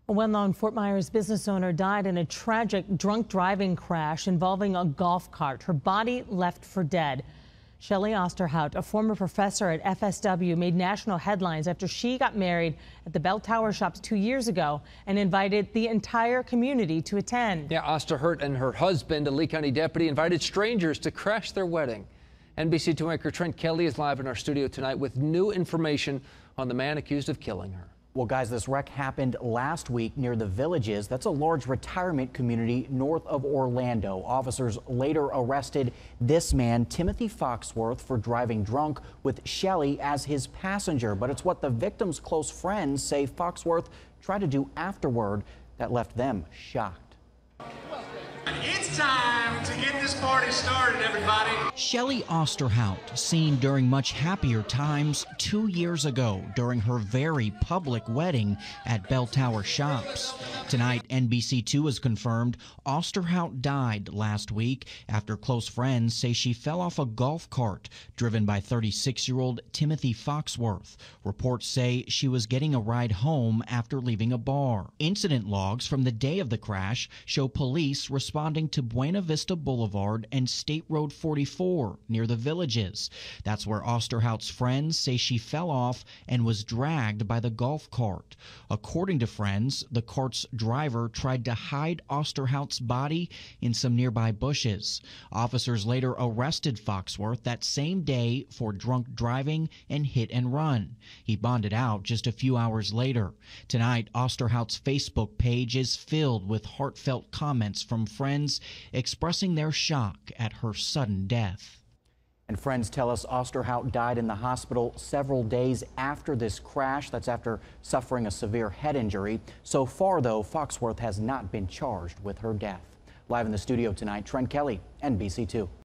A well-known Fort Myers business owner died in a tragic drunk driving crash involving a golf cart. Her body left for dead. Shelley Osterhout, a former professor at FSW, made national headlines after she got married at the Bell Tower Shops 2 years ago and invited the entire community to attend. Yeah, Osterhout and her husband, a Lee County deputy, invited strangers to crash their wedding. NBC2 anchor Trent Kelly is live in our studio tonight with new information on the man accused of killing her. Well, guys, this wreck happened last week near the Villages. That's a large retirement community north of Orlando. Officers later arrested this man, Timothy Foxworth, for driving drunk with Shelley as his passenger. But it's what the victim's close friends say Foxworth tried to do afterward that left them shocked. It's time to get this party started, everybody. Shelley Osterhout, seen during much happier times 2 years ago during her very public wedding at Bell Tower Shops. Tonight, NBC2 has confirmed Osterhout died last week after close friends say she fell off a golf cart driven by 36-year-old Timothy Foxworth. Reports say she was getting a ride home after leaving a bar. Incident logs from the day of the crash show police responding to Buena Vista Boulevard and State Road 44 near the Villages. That's where Osterhout's friends say she fell off and was dragged by the golf cart. According to friends, the cart's driver tried to hide Osterhout's body in some nearby bushes. Officers later arrested Foxworth that same day for drunk driving and hit and run. He bonded out just a few hours later. Tonight, Osterhout's Facebook page is filled with heartfelt comments from friends expressing their shock at her sudden death. And friends tell us Osterhout died in the hospital several days after this crash. That's after suffering a severe head injury. So far, though, Foxworth has not been charged with her death. Live in the studio tonight, Trent Kelly, NBC2.